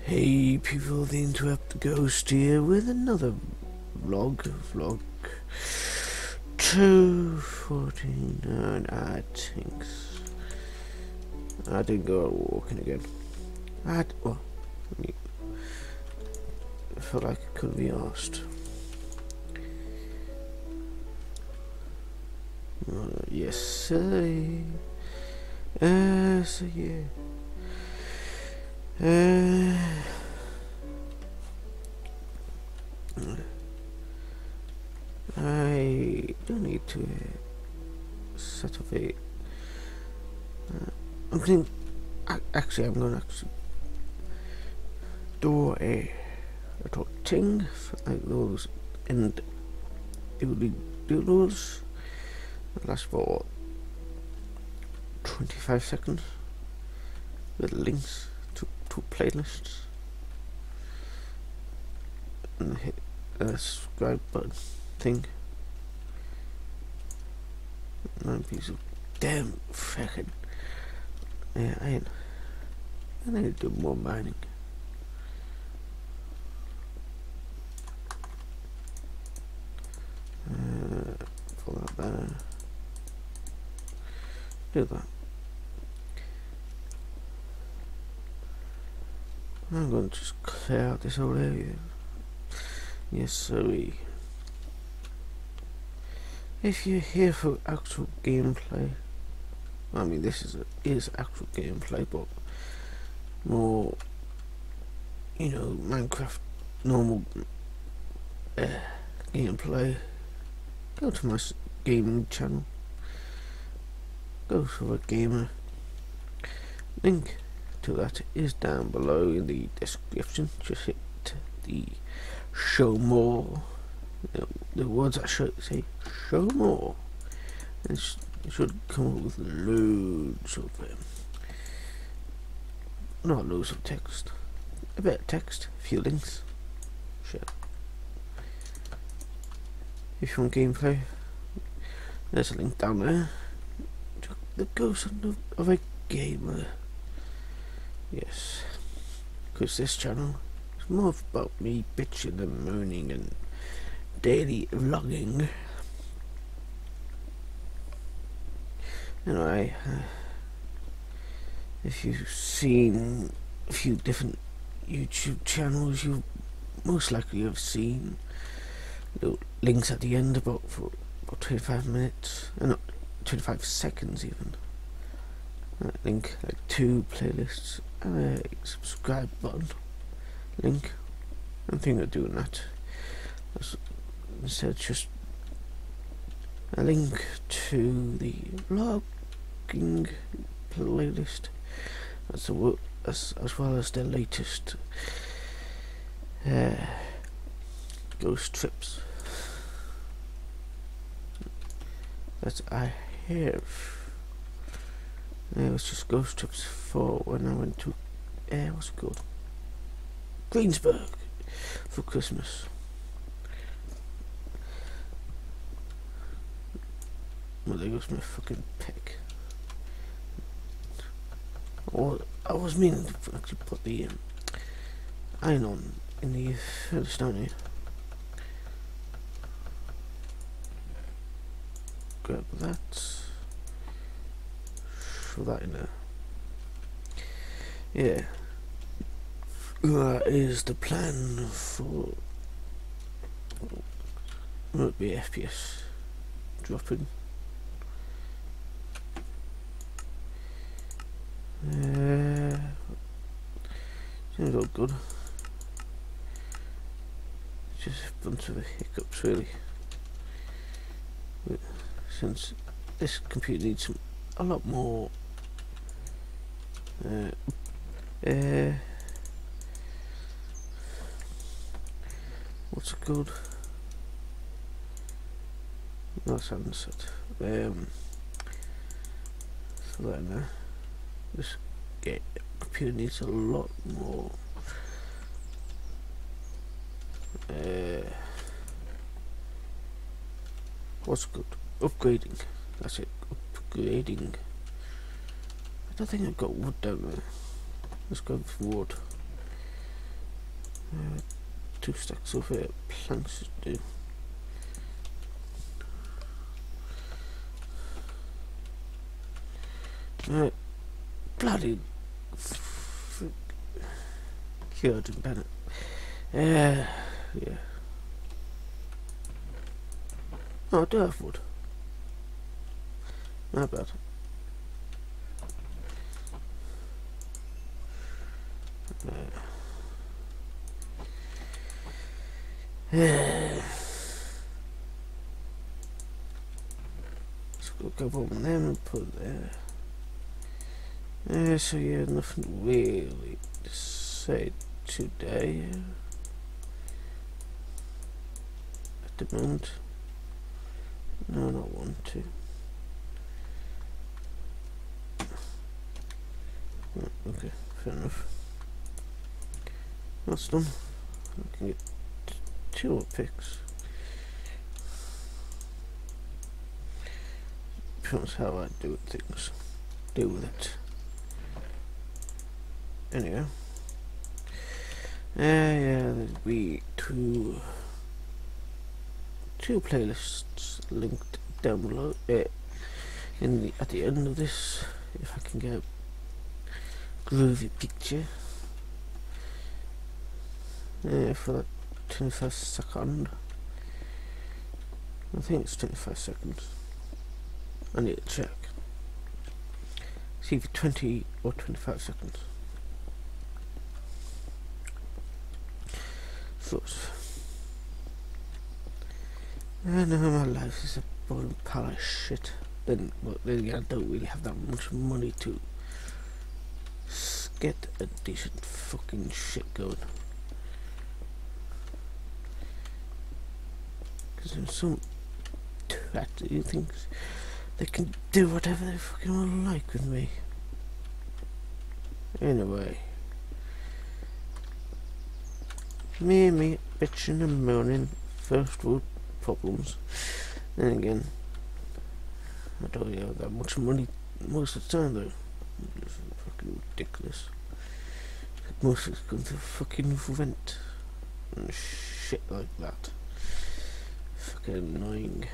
Hey people, the Interrupt Ghost here with another vlog 249, I think. I didn't go out walking again. I felt like it couldn't be asked. Yes, sir. So yeah. I don't need to set up a. I'm going. Actually, I'm going to do a little thing like those and doodles. Last for 25 seconds with links to playlists and hit a subscribe button thing. 9 piece of damn fucking yeah, I need to do more mining. For that banner, do that. I'm going to just clear out this whole area. Yes, sorry. If you're here for actual gameplay, I mean this is actual gameplay, but more, you know, Minecraft normal gameplay. Go to my gaming channel. Go to a gamer. Link to that is down below in the description. Just hit the show more. The words I should say show more. And it should come up with loads of not loads of text. A bit of text, a few links. Shit. If you want gameplay, there's a link down there. The ghost of a gamer. Yes, because this channel is more about me bitching and moaning and daily vlogging. Anyway, if you've seen a few different YouTube channels, you most likely have seen little links at the end for about 25 minutes, not 25 seconds even. Link like 2 playlists and a subscribe button link. I'm thinking of doing that. Instead, just a link to the vlogging playlist as well as the latest ghost trips that I have. It was just ghost trips for when I went to what's it called? Greensburg for Christmas. Well, there goes my fucking pick. Or I was meaning to actually put the iron on in the furthest down here. Grab that. Throw that in there. Yeah. That is the plan for. Won't be FPS dropping. Seems all good. Just a bunch of hiccups really. But since this computer needs a lot more what's it called? No, sunset. So that in there. This computer needs a lot more what's good? Upgrading. That's it. Upgrading. I don't think I've got wood down there. Let's go for wood. 2 stacks of planks to do. Bloody cured and Bennett. Yeah. Oh, I do have wood. Not bad. Let's go on them and put it there. So yeah, nothing really to say today at the moment. No, not one, two. Okay, fair enough. That's done. I can get 2 more picks. Depends how I do things. Deal with it. Anyway. Yeah, there'll be two playlists linked down below. At the end of this, if I can get a groovy picture. For that 25 second. I think it's 25 seconds. I need to check. It's either 20 or 25 seconds. Thoughts. I know my life is a boring pile of shit. Then again, I don't really have that much money to get a decent fucking shit going. Because there's some twat who thinks they can do whatever they fucking want to like with me. Anyway. Me bitching and moaning first world problems. Then again, I don't really have that much money most of the time though. It's fucking ridiculous. Most of it's going to fucking rent and shit like that. Fucking annoying.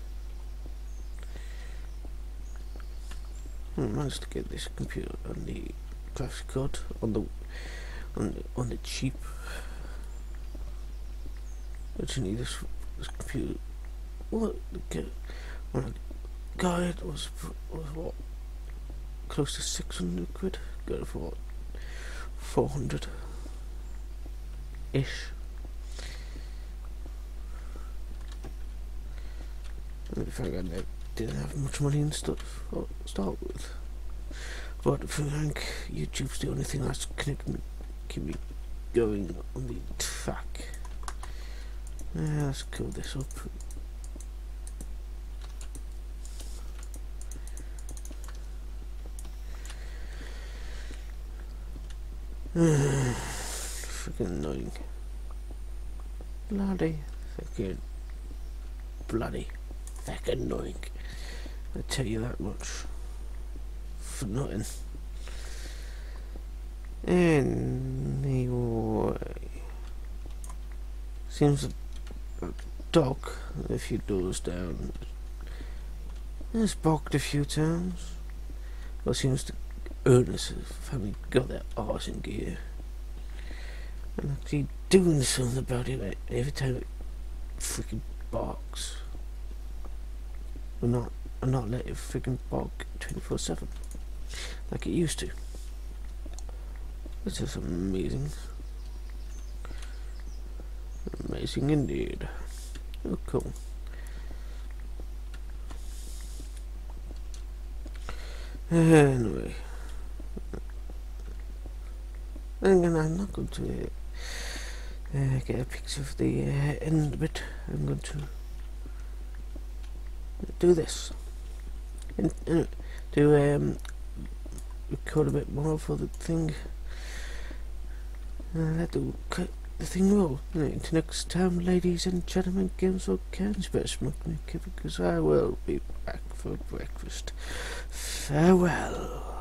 I managed to get this computer and the graphics card on the cheap. Originally this computer, when I got it was what, close to 600 quid. Got it for what, 400 ish. And the fact I didn't have much money and stuff to start with, but I think YouTube's the only thing that's connecting, keep me going on the track. Yeah, let's cool this up. Freaking annoying. Bloody fucking annoying. I tell you that much. For nothing. Anyway. Seems a dog, a few doors down, has barked a few times. Well, seems to owners of having got their arse in gear and actually doing something about it every time it freaking barks. And not let it freaking bark 24/7 like it used to. This is amazing. Amazing indeed. Oh, cool. Anyway, and again, I'm not going to get a picture of the end bit. I'm going to do this and do record a bit more for the thing. Let the thing roll. Until next time, ladies and gentlemen, games or cans, better smoke me, because I will be back for breakfast. Farewell.